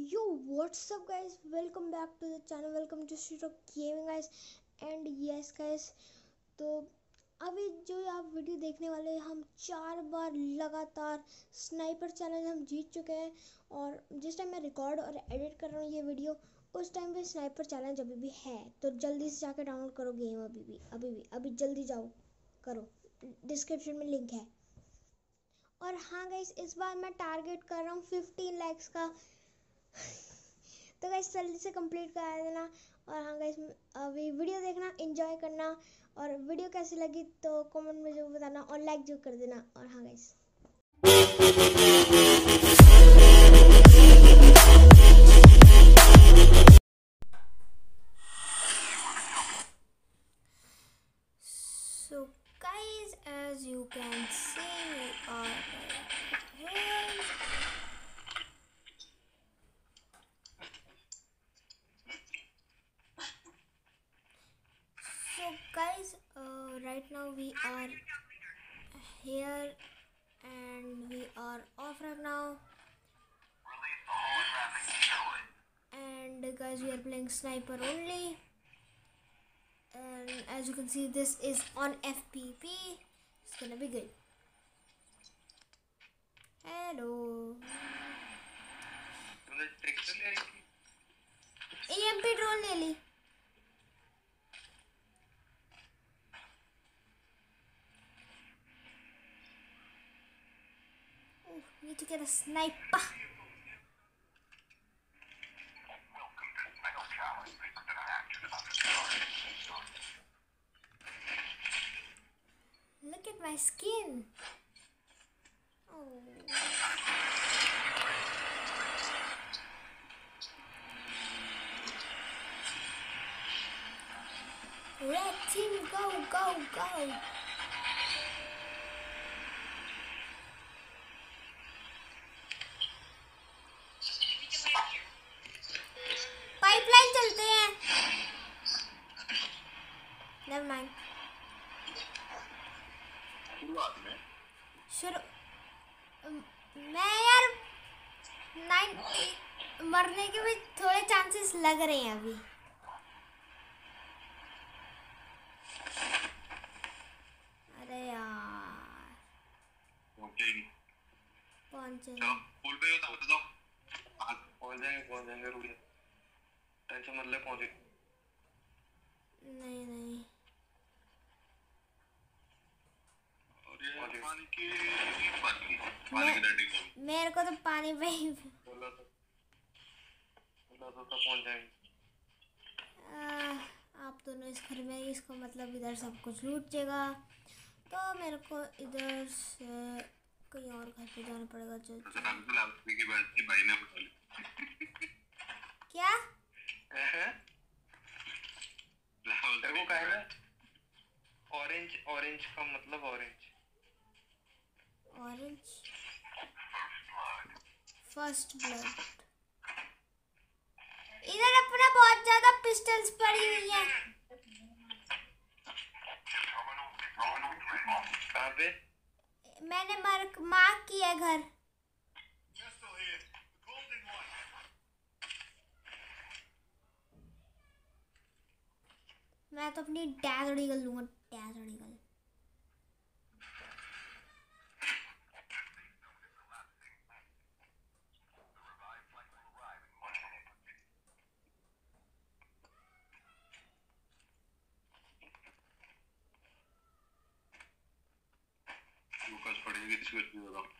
Yo, what's up guys? Welcome back to the channel. Welcome to Street of Gaming guys. And yes guys, तो अभी जो आप video देखने वाले हैं, हम 4 बार लगातार स्नाइपर चैलेंज हम जीत चुके हैं। और जिस टाइम मैं रिकॉर्ड और एडिट कर रहा हूँ ये वीडियो, उस टाइम पे स्नाइपर चैलेंज अभी भी है। तो जल्दी से जाकर डाउनलोड करो गेम। अभी जल्दी जाओ, करो, डिस्क्रिप्शन में लिंक है। और हाँ गाइस, इस बार मैं टारगेट कर रहा हूँ 15 लाइक्स का। तो गाइस जल्दी से कंप्लीट करा देना। और हाँ गाइस, अभी वीडियो देखना, एंजॉय करना, और वीडियो कैसी लगी तो कमेंट में जरूर बताना और लाइक जरूर कर देना। और हाँ guys, so guys, as you can see, we are here. So guys, right now we are here and we are off right now. And guys, we are playing sniper only. And as you can see, this is on FPP. It's gonna be good. Hello. EMP drone ले ली। Need to get a sniper. Look at my skin. Oh. Red team, go, go, go. Pipeline चलते हैं। Never mind. शुरू मैं यार 9 मरने के भी थोड़े चांसेस लग रहे हैं अभी। अरे यार पहुंचेंगे। पुल पे होता बता दो। पहुंच जाएंगे रुक जा, टेंशन मत ले, पहुंचे। नहीं पानी की मेरे को तो पानी पे ही बोला तो पहुंच जाएंगे। आप दोनों इस घर में, इसको मतलब इधर सब कुछ लूट जाएगा, तो मेरे को इधर से कहीं और घर पे जाना पड़ेगा। चल क्या तेरे को कहा है ऑरेंज का मतलब ऑरेंज फर्स्ट ब्लड। इधर अपना बहुत ज्यादा पिस्टल्स पड़ी हुई है। कहाँ पे? मैंने मार्क किया घर। मैं तो अपनी डैड ईगल लूंगा, डैड ईगल। लूकास पड़ेगी किसी को नहीं होगा।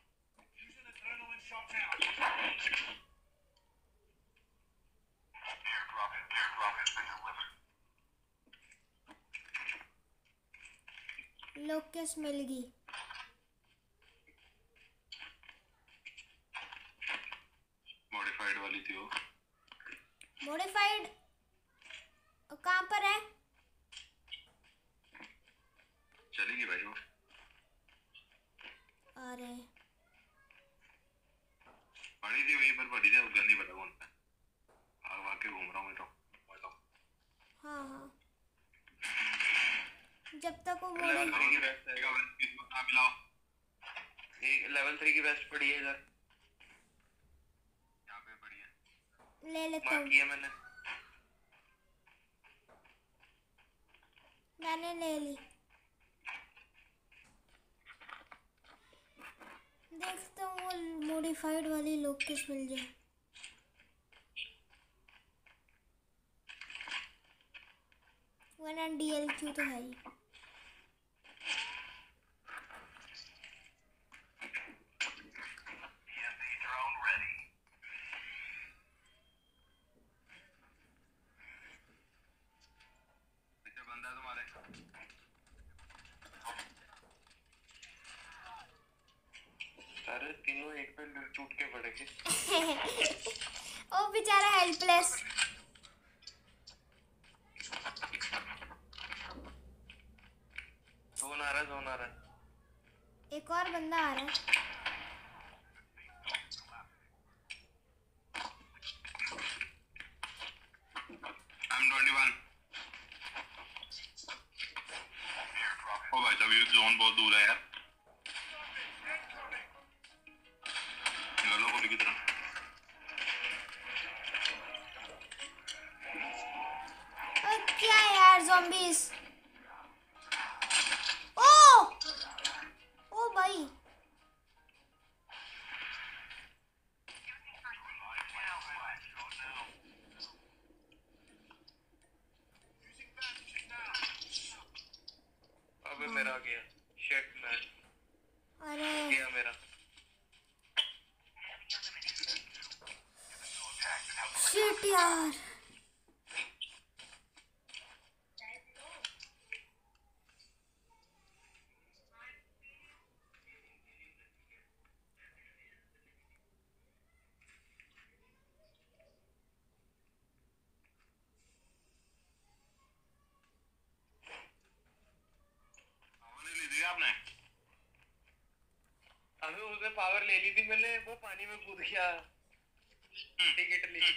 लोकेस मिल गई। मॉडिफाइड वाली थी वो। मॉडिफाइड कहाँ पर है? चलेगी भाई वो। अरे पड़ी थी वहीं पर, पड़ी थी, उधर नहीं पता कौन सा। भाग के घूम रहा हूँ मैं तो। हाँ जब तक वो लेवल 3 की वेस्ट है, मिलाओ। एक लेवल 3 की वेस्ट पड़ी है इधर, यहाँ पे पड़ी है। ले लेता मार हूँ। किया मैंने। मैंने ले ली। देखता हूँ वो मॉडिफाइड वाली लोकेश मिल जाए। वन एंड DLQ तो है ही। बंदा है तुम्हारे। अरे तीनों एक पे टूट के पड़ेंगे। ओ बेचारा हेल्पलेस। जोन आ रहा है। एक और बंदा आ रहा है। M21। ओ भाई साहब ये जोन बहुत दूर है यार। निकलो गोली की तरफ। क्या यार ज़ॉम्बीज़। ओ भाई अबे मेरा गया। Shit man. अरे गया मेरा। शिट यार। ली थी आपने? अभी उसने पावर ले ली थी मैंने, वो पानी में कूद गया। टिकट ली।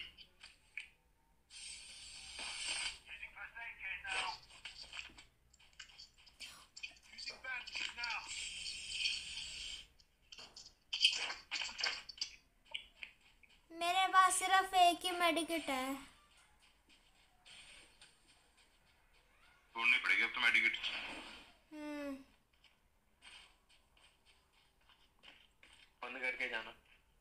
मेरे पास सिर्फ एक ही मेडिकेट है। छोड़नी पड़ेगी अब तो मेडिकेट। बंद करके जाना।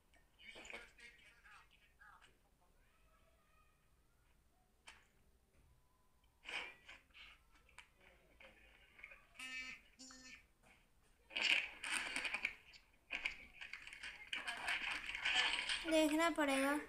देखना पड़ेगा।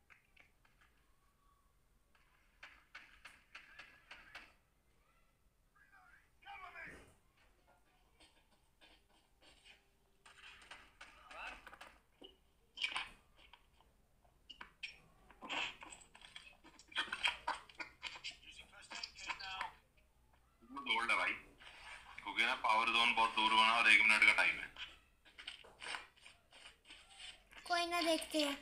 दौड़ ले भाई, क्योंकि ना पावर जोन बहुत दूर बना और 1 मिनट का टाइम है। कोई ना, देखते हैं।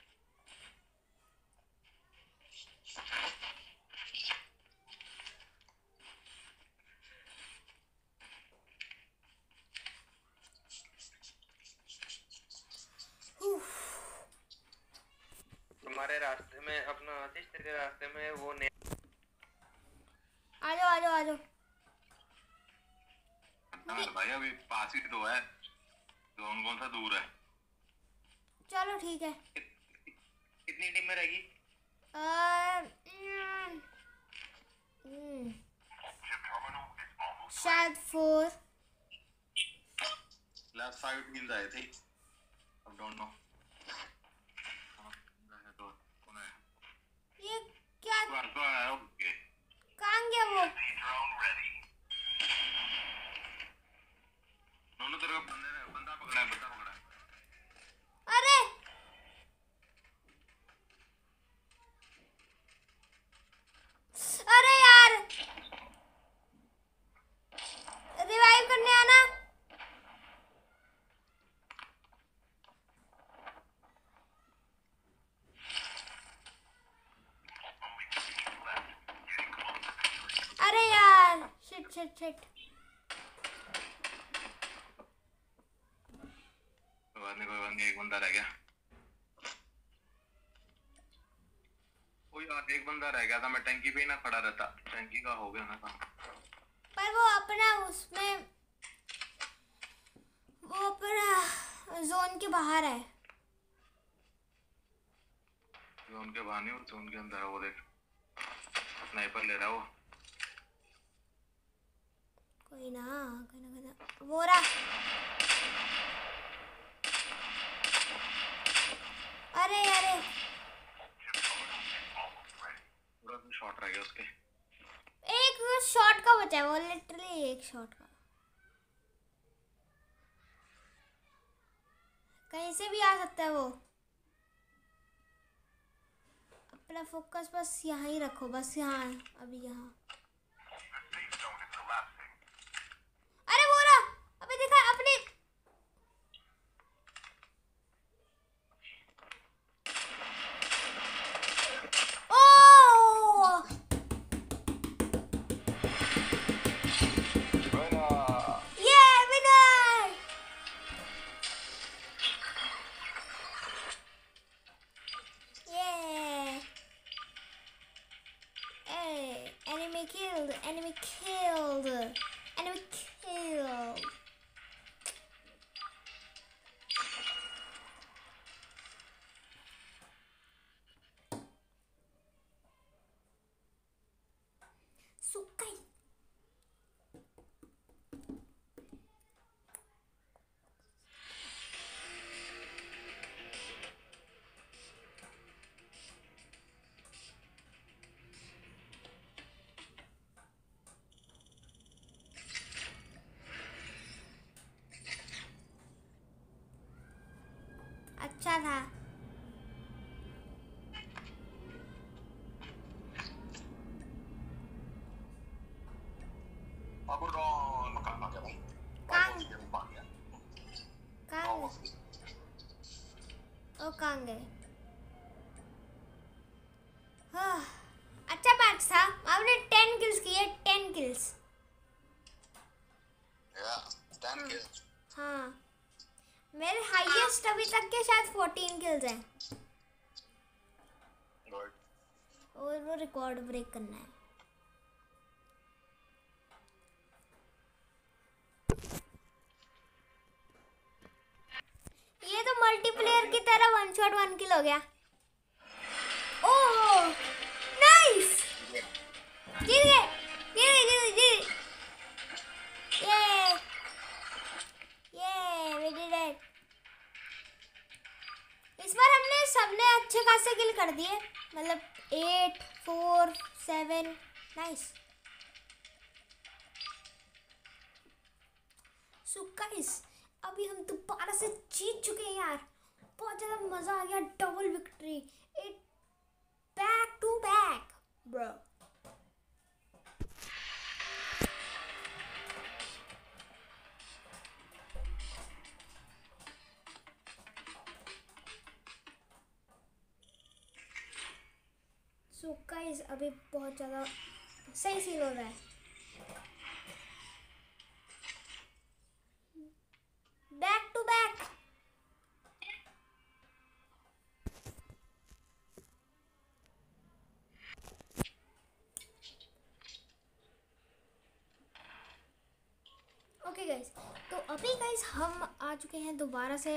तुम्हारे रास्ते में अपना आतिश, तेरे रास्ते में वो ने आ जाओ आ जाओ आ जाओ। भाई अभी पास ही तो है, जोन कौन सा दूर है। चलो ठीक है। कितनी टीम में रहेगी? शायद 4। लास्ट 5 टीम्स आए थे, आई डोंट नो। ये क्या तो आया ओके। कहाँ गया वो? दोनों तरफ बंदा पकड़ा है, बंदा पकड़ा है। अरे अरे यार, रिवाइव करने आना। अरे यार, शिट शिट शिट। कोई बात नहीं, एक बंदा रह गया। एक बंदा रह गया था, मैं टंकी पे ही ना खड़ा रहता, टंकी का हो गया ना काम। पर वो अपना उसमें वो अपना जोन के बाहर है। जोन के बाहर नहीं, जोन के अंदर है। वो देख स्नाइपर ले रहा है वो। कोई ना कोई ना कोई ना, वो रहा। अरे अरे पूरा शॉट रह गया उसके। एक शॉट का बचा है वो, लिटरली एक शॉट का। कहीं से भी आ सकता है वो। अपना फोकस बस यहाँ ही रखो, बस यहाँ, अभी यहाँ। अरे वो रहा, अबे देखा अपने। ओ ये विनर। ये enemy killed, enemy killed, enemy killed. Sukai. अच्छा था। ओ कहाँ गए? अच्छा मैच था, आपने 10 किल्स किए, 10 किल्स। हाँ मेरे हाईएस्ट अभी तक के शायद 14 किल्स हैं, और वो रिकॉर्ड ब्रेक करना है। ये तो मल्टीप्लेयर की तरह 1 शॉट 1 किल हो गया। ओह नाइस, जीत गए जीत गए जीत गए। ये वी डिड इट। इस बार हमने सबने अच्छे खासे किल कर दिए, मतलब 8 4 7। नाइस। सो गाइस अभी हम दोबारा से जीत चुके हैं यार, बहुत ज़्यादा मज़ा आ गया, double victory, it back to back bro. So guys अभी बहुत ज़्यादा सही सीन हो रहा है। Back to back. Okay guys, तो अभी गाइस हम आ चुके हैं दोबारा से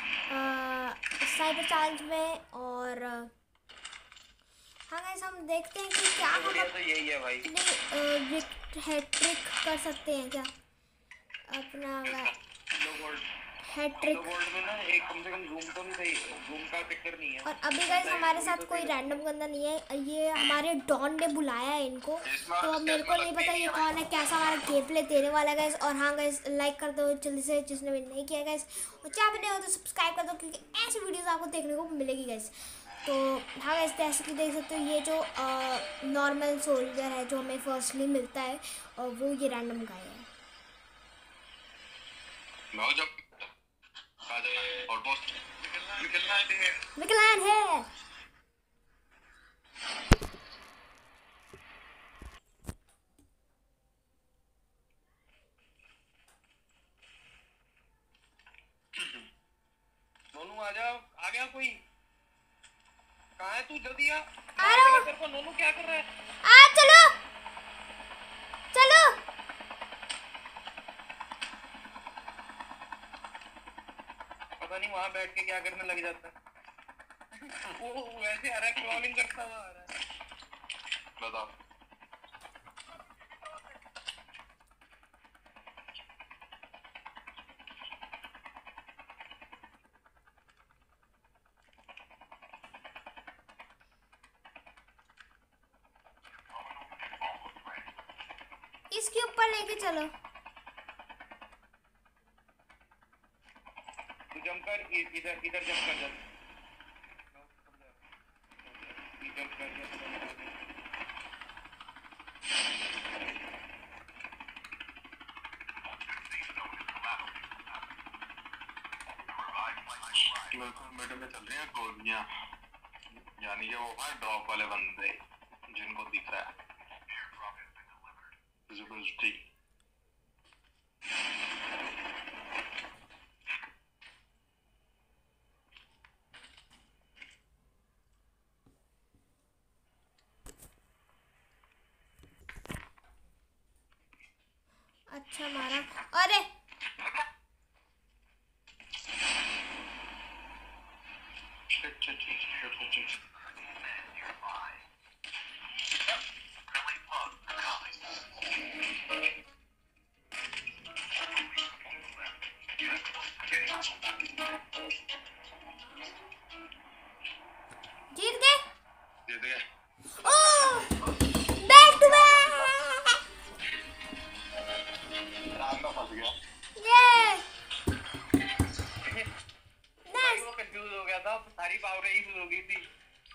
साइबर चैलेंज में, और हाँ गाइस हम देखते हैं कि क्या हम तो यही है भाई, हैट्रिक कर सकते हैं क्या अपना हैट्रिक। में ना एक कम से कम रूम तो नहीं सही, रूम का चक्कर नहीं है। और अभी गाइस हमारे साथ कोई रैंडम बंदा नहीं है, ये हमारे डॉन ने बुलाया है इनको, तो अब मेरे को नहीं पता ये कौन है, कैसा हमारा गेम प्ले देने वाला है गाइस। और हाँ गाइस लाइक कर दो जल्दी से जिसने भी नहीं किया गाइस, और चाहे नहीं हो तो सब्सक्राइब कर दो, क्योंकि ऐसी वीडियोस आपको देखने को मिलेगी गाइस। तो हाँ गाइस जैसे कि देख सकते हो ये जो नॉर्मल सोल्जर है जो हमें फर्स्टली मिलता है, और वो ये रैंडम गाय है। निकलान है। दोनों आ जाओ, आ गया कोई? कहाँ है तू? जल्दी आ। आ रहा हूँ। तेरे को नोनू क्या कर रहा है? चलो चलो। पता नहीं वहाँ बैठ के क्या करने लग जाता है। वो वैसे आ रहा है, क्रॉलिंग करता हुआ आ रहा है। बताओ। इसके ऊपर लेके चलो। तू जंप कर, इधर इधर जंप कर। जंप कर। मिडल में चल रही हैं गोलियां, यानी कि वो है ड्रॉप वाले बंदे जिनको दिख रहा है विजिबिलिटी। अच्छा मारा। अरे जीत गए। जीत गए। Back to back. रात में फंस गया। ये भाई वो कंफ्यूज हो गया था, सारी पावर ही हो गई थी।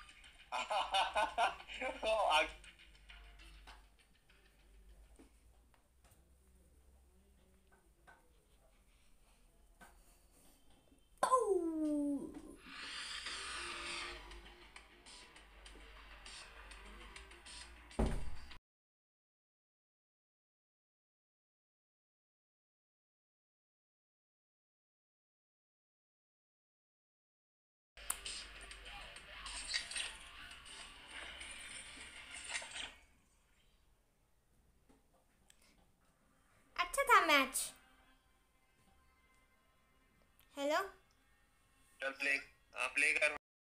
अच्छा था मैच। हेलो चल प्ले कर।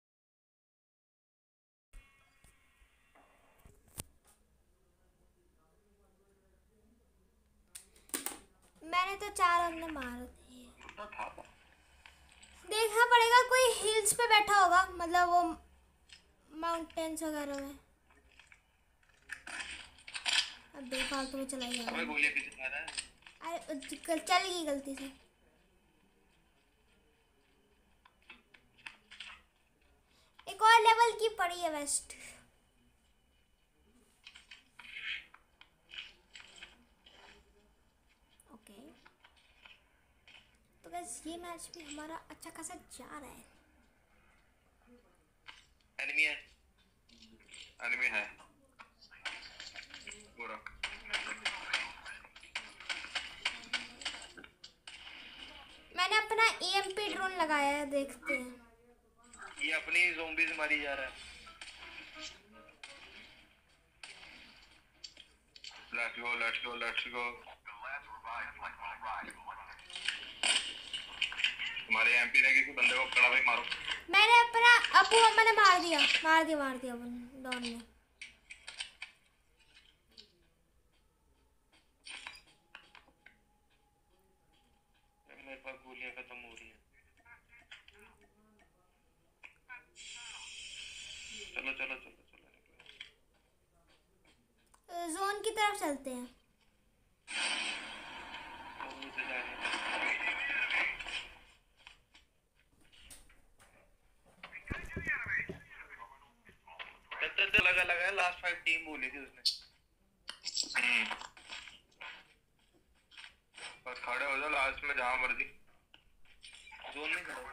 मैंने तो 4 हमने मार दिए। तो था देखना पड़ेगा, कोई हिल्स पे बैठा होगा, मतलब वो माउंटेन्स वगैरह में। अब बेफालतू में चला जा रहा हमें है। गोलियां पीछे खा रहा है। अरे चल गई गलती से। एक और लेवल की पड़ी है वेस्ट। ओके तो बस ये मैच भी हमारा अच्छा खासा जा रहा है। एनिमी है पूरा। मैंने अपना EMP ड्रोन लगाया है, देखते हैं। ये अपनी ज़ोंबीज मारी जा रहा है। Let's go. तुम्हारे एमपी ने किसी बंदे को पकड़ा, भाई मारो। मैंने अपना अबू अम्मा ने मार दिया डॉन ने। मेरे पास गोलियां खत्म हो रही हैं। चलो जोन की तरफ चलते हैं। लगा लास्ट 5 टीम बोली थी उसने। बस खड़े हो जाओ लास्ट में जहां मर्जी। जोन में खड़े हो।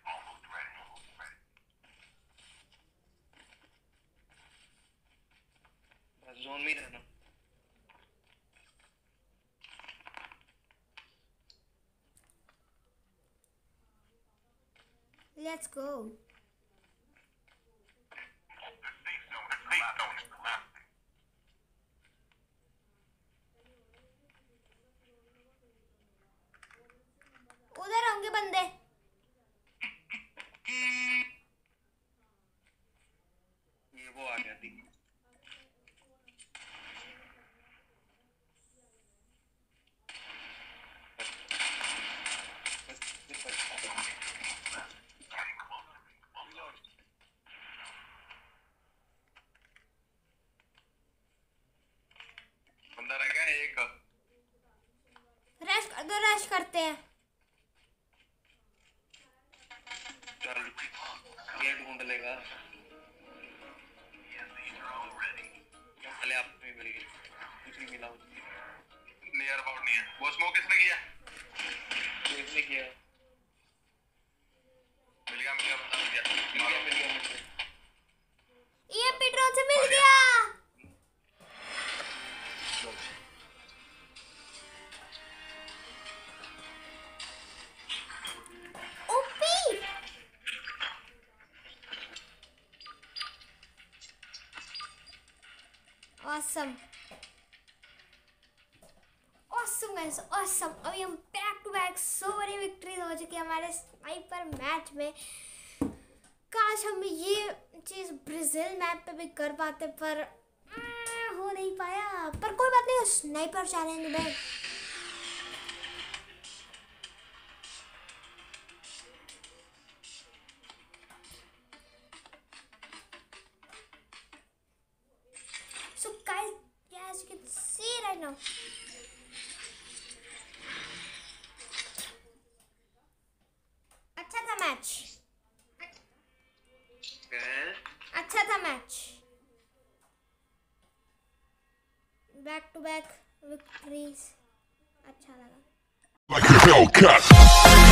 बस जोन में ही रहना। Let's go. बंदे। ये वो आ गया थी। बंदा रह गया एक। रश कर दो, रश करते हैं। चल गेट ढूंढ लेगा। चले आप में मिल गई, कुछ नहीं मिला मुझे। नियर अबाउट नहीं है। वो स्मोक किसने किया? किसने किया? मिल गया बंदा, मिल गया मुझे। ये पेट्रोल से मिल गया। OP awesome awesome guys, awesome. अभी हम बैक टू बैक सो बड़ी विक्ट्रीज हो चुकी है हमारे स्नाइपर मैच में। काश हम ये चीज़ ब्राज़ील मैप पे भी कर पाते, पर हो नहीं पाया। पर कोई बात नहीं, स्नाइपर चैलेंज में so guys, yeah, as you can see right now, अच्छा था मैच, अच्छा था match. Back to back victories, अच्छा लगा। Like a Hellcat.